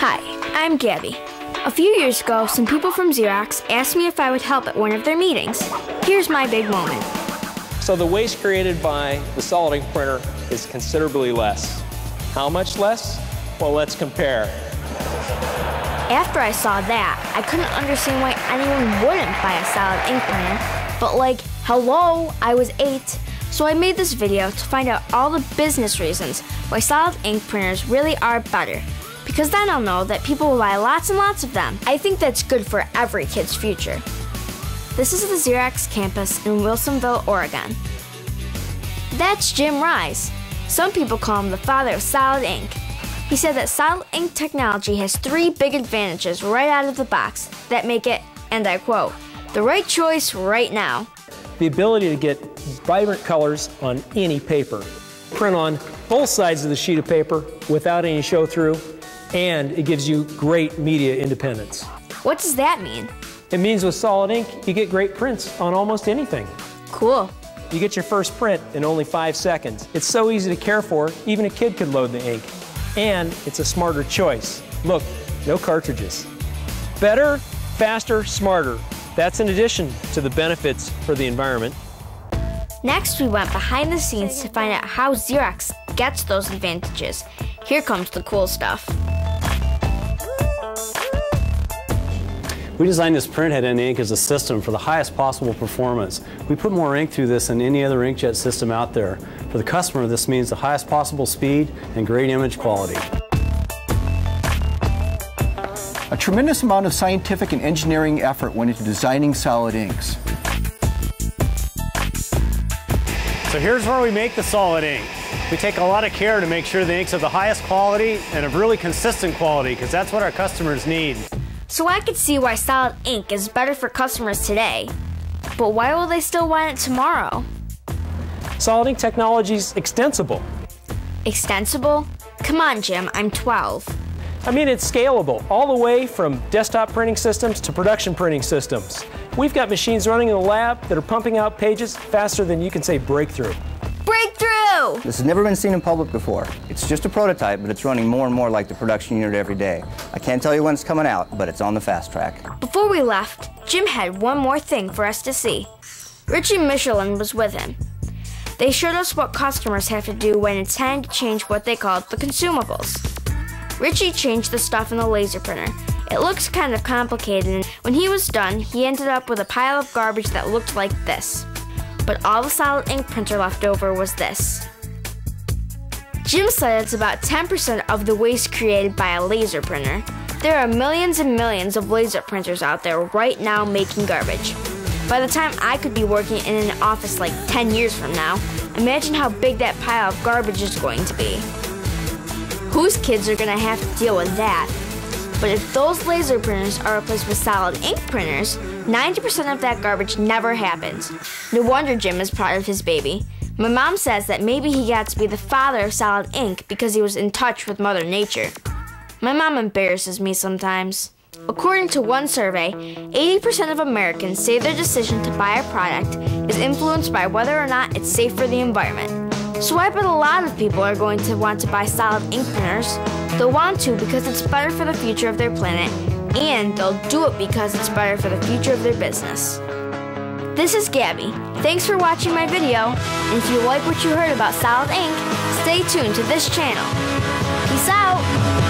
Hi, I'm Gabby. A few years ago, some people from Xerox asked me if I would help at one of their meetings. Here's my big moment. So the waste created by the solid ink printer is considerably less. How much less? Well, let's compare. After I saw that, I couldn't understand why anyone wouldn't buy a solid ink printer. But like, hello, I was 8. So I made this video to find out all the business reasons why solid ink printers really are better. Because then I'll know that people will buy lots and lots of them. I think that's good for every kid's future. This is the Xerox campus in Wilsonville, Oregon. That's Jim Rise. Some people call him the father of solid ink. He said that solid ink technology has 3 big advantages right out of the box that make it, and I quote, the right choice right now. The ability to get vibrant colors on any paper. Print on both sides of the sheet of paper without any show through, and it gives you great media independence. What does that mean? It means with solid ink, you get great prints on almost anything. Cool. You get your first print in only 5 seconds. It's so easy to care for, even a kid could load the ink. And it's a smarter choice. Look, no cartridges. Better, faster, smarter. That's in addition to the benefits for the environment. Next, we went behind the scenes to find out how Xerox gets those advantages. Here comes the cool stuff. We designed this printhead and ink as a system for the highest possible performance. We put more ink through this than any other inkjet system out there. For the customer, this means the highest possible speed and great image quality. A tremendous amount of scientific and engineering effort went into designing solid inks. So here's where we make the solid ink. We take a lot of care to make sure the ink's of the highest quality and of really consistent quality, because that's what our customers need. So I could see why solid ink is better for customers today. But why will they still want it tomorrow? Solid ink technology is extensible. Extensible? Come on, Jim, I'm 12. I mean, it's scalable, all the way from desktop printing systems to production printing systems. We've got machines running in the lab that are pumping out pages faster than you can say breakthrough. Breakthrough! This has never been seen in public before. It's just a prototype, but it's running more and more like the production unit every day. I can't tell you when it's coming out, but it's on the fast track. Before we left, Jim had one more thing for us to see. Richie Michelin was with him. They showed us what customers have to do when it's time to change what they called the consumables. Richie changed the stuff in the laser printer. It looks kind of complicated, and when he was done, he ended up with a pile of garbage that looked like this. But all the solid ink printer left over was this. Jim said it's about 10% of the waste created by a laser printer. There are millions and millions of laser printers out there right now making garbage. By the time I could be working in an office like 10 years from now, imagine how big that pile of garbage is going to be. Whose kids are going to have to deal with that? But if those laser printers are replaced with solid ink printers, 90% of that garbage never happens. No wonder Jim is proud of his baby. My mom says that maybe he got to be the father of solid ink because he was in touch with Mother Nature. My mom embarrasses me sometimes. According to one survey, 80% of Americans say their decision to buy a product is influenced by whether or not it's safe for the environment. So I bet a lot of people are going to want to buy solid ink printers. They'll want to because it's better for the future of their planet, and they'll do it because it's better for the future of their business. This is Gabby. Thanks for watching my video, and if you like what you heard about solid ink, stay tuned to this channel. Peace out!